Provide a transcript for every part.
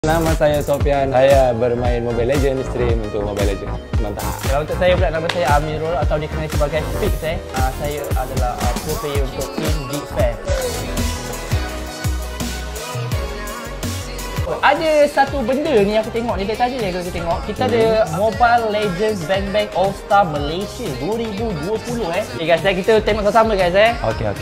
Nama saya Sofian, saya bermain Mobile Legends, stream untuk Mobile Legends. Mantap. Kalau untuk saya pula, nama saya Amirul atau dikenali sebagai Fix. Saya adalah pro player untuk team Geek Fair. Ada satu benda ni aku tengok ni, tadi ni aku tengok. Kita ada Mobile Legends Bang Bang All Star Malaysia 2020 Okay guys, kita tengok sama-sama guys Okay.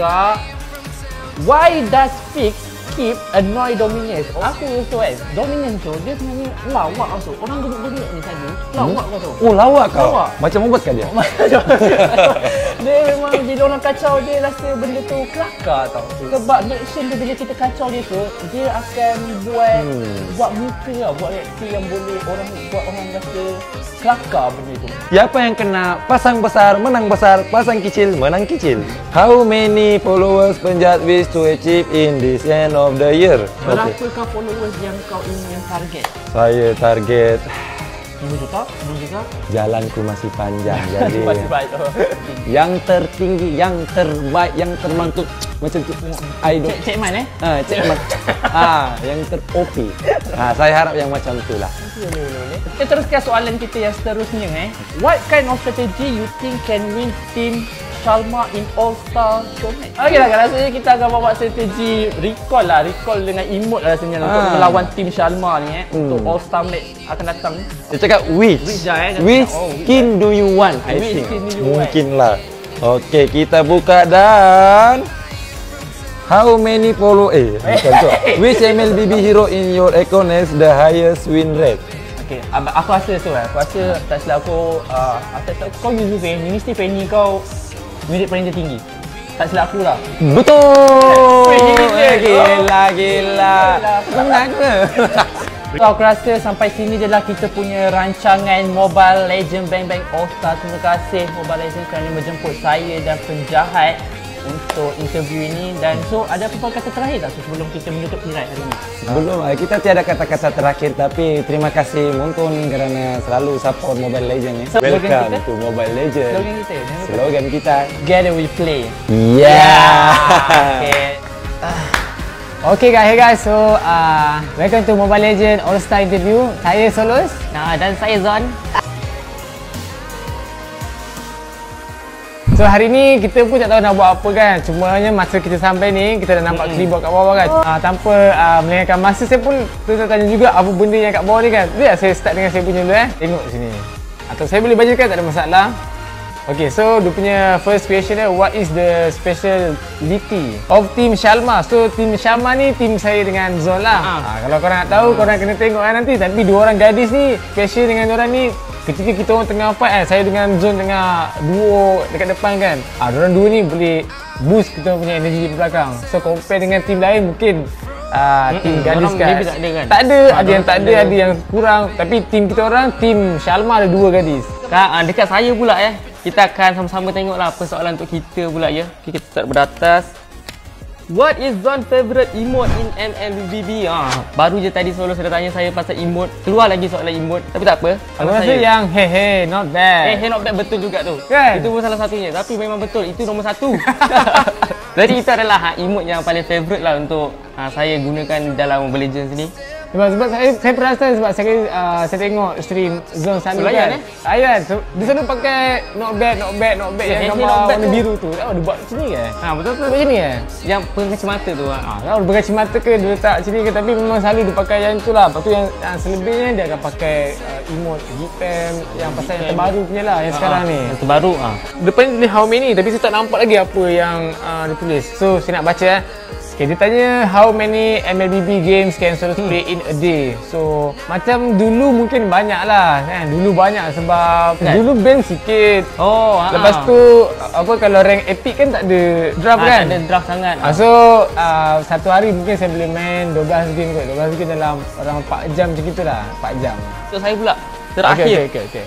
Why does Fix keep annoy Dominus? Aku rasa Dominus tu dia sebenarnya lawak tu. Orang gemuk-gemuk ni tadi lawak kau tu. Oh, lawak kau? Lawak. Macam ubat kan dia? Dia memang bila orang kacau dia rasa benda tu kelakar tau. Sebab reaction dia bila kita kacau dia tu, dia akan buat muka lah, buat reaksi yang boleh buat orang rasa kelakar benda tu. Siapa yang kena pasang besar, menang besar, pasang kecil, menang kecil. How many followers Penjat wish to achieve in this end of the year? Berapakah followers yang kau ingin target? Saya target 5 juta? 10 juta? jalanku masih panjang. Jadi Masih baik. yang tertinggi, yang terbaik, yang termantuk macam tu. Cik Man Cik Man. Yang ter-OP. Saya harap yang macam itulah. Kita teruskan soalan kita yang seterusnya What kind of strategy you think can win team Shalma in All-Star Show match? Okeylah, rasanya kita akan bawa strategi recall dengan emote rasanya untuk melawan tim Shalma ni untuk All-Star match akan datang. Dia cakap which skin do you want? I think mungkin lah. Okey, kita buka dan how many follow bukan tu. Which MLBB hero in your account has the highest win rate? Okey, aku rasa tu aku rasa tak silap aku kau use Fanny, mesti Fanny kau minit paling tertinggi. Tak silap aku lah. Betul. Gila. Menang ke? So, aku rasa sampai sini je lah kita punya rancangan Mobile Legends Bang Bang All Star. Terima kasih Mobile Legends kerana menjemput saya dan Penjahat untuk interview ini. Dan so, ada apa-apa kata terakhir tak sebelum kita menutup tirai hari ini? Belum, kita tiada kata-kata terakhir, tapi terima kasih Montun kerana selalu support Mobile Legends. Welcome to Mobile Legends. Slogan kita Together we play. Okay guys, so welcome to Mobile Legends All Star interview. Saya Solus dan saya Zon. So hari ni kita pun tak tahu nak buat apa kan. Cumanya masa kita sampai ni kita dah nampak keyboard kat bawah kan. Tanpa melengahkan masa, saya pun tanya juga apa benda yang kat bawah ni kan. Biar saya start dengan saya punya dulu Tengok sini. Atau saya boleh bacakan, tak ada masalah. Okay, so dia punya first question dia, what is the speciality of Team Shalma? So Team Shalma ni team saya dengan Zon lah. Kalau korang nak tahu, korang kena tengok nanti. Tapi dua orang gadis ni special dengan orang ni. Ketika kita orang tengah fight saya dengan Zon tengah duo dekat depan kan. Diorang dua ni boleh boost kita punya energi di belakang. So compare dengan team lain mungkin team gadis kan. Tak ada yang tak ada, ada yang kurang. Tapi team kita orang, team Shalma ada dua gadis. Dekat saya pula kita akan sama-sama tengoklah apa soalan untuk kita pula Okay, kita start beratas. What is Zon's favorite emote in MLBB? Baru je tadi Solo sudah tanya saya pasal emote. Keluar lagi soalan emote. Tapi tak apa. Aku rasa yang hey not bad. Hey not bad betul juga tu. Kan? Itu pun salah satunya. Tapi memang betul. Itu nombor satu. Jadi itu adalah emote yang paling favorite lah untuk saya gunakan dalam Mobile Legends ni. Sebab saya perasan sebab saya tengok stream Zon sana kan. Ayat di sana pakai not bad yang gambar warna biru tu. Dia buat sini ke? Betul tu. Buat sini ke? Yang pengkacamata tu. Dia berkacamata ke dia letak sini ke, tapi memang selalu dia pakai yang itulah. Lepas tu yang selebihnya dia akan pakai emote Gpam yang pasal yang terbaru punya lah yang sekarang ni. Yang terbaru Depan ni tulis how many tapi saya tak nampak lagi apa yang dia tulis. So saya nak baca Okay, dia tanya how many MLBB games can Solus play in a day. So macam dulu mungkin banyak lah kan. Dulu banyak sebab dulu band sikit. Lepas tu apa kalau rank epic kan tak ada draft kan. Tak ada draft sangat. So satu hari mungkin saya boleh main 12 game kot. 12 game dalam orang 4 jam macam itulah. 4 jam. So saya pula terakhir. Okay.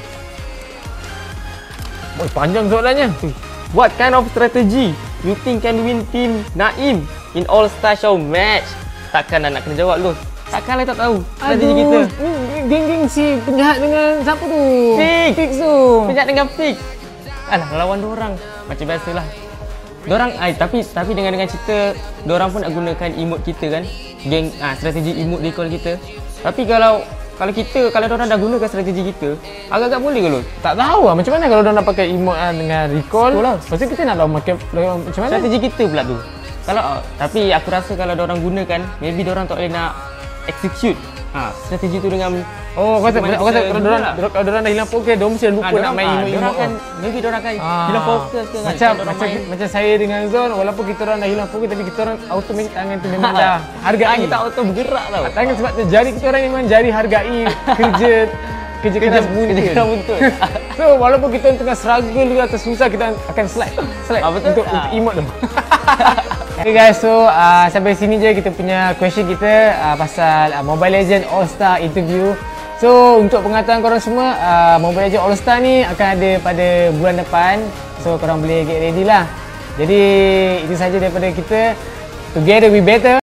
Panjang soalannya. What kind of strategy you think can win team Naim in All-Star Show match? Takkan nak kena jawab lu. Takkanlah tak tahu strategi kita. Geng-geng si Penjahat dengan siapa tu? Fix tu. Penjahat dengan Fix. Alah, lawan diorang macam biasalah. Diorang tapi dengan cerita diorang pun nak gunakan emote kita kan. Geng strategi emote recall kita. Tapi kalau orang dah gunakan strategi kita, agak-agak boleh ke lu? Tak tahu lah macam mana kalau orang nak pakai emote dengan recall. Lepas tu kita nak tahu macam mana Strategi kita pula tu. Tapi aku rasa kalau orang gunakan, maybe orang tak boleh nak execute strategi tu dengan kau kata kalau orang dah hilang fokus, dia mesti lupa nak main emote kan. Maybe orang akan hilang fokus ke kan. Macam saya dengan Zon, walaupun kita orang dah hilang fokus tapi kita orang automatic tangan tu memang dah hargai. Kita auto bergerak tau. Tangan sebab tu jari kita orang memang jari hargai kerja keras buntut. So walaupun kita tengah struggle juga atau susah, kita akan slide untuk emote tu. Okay guys, so sampai sini je kita punya question kita pasal Mobile Legends All Star interview. So untuk pengetahuan korang semua, Mobile Legends All Star ni akan ada pada bulan depan. So korang boleh get ready lah. Jadi itu saja daripada kita. Together we better.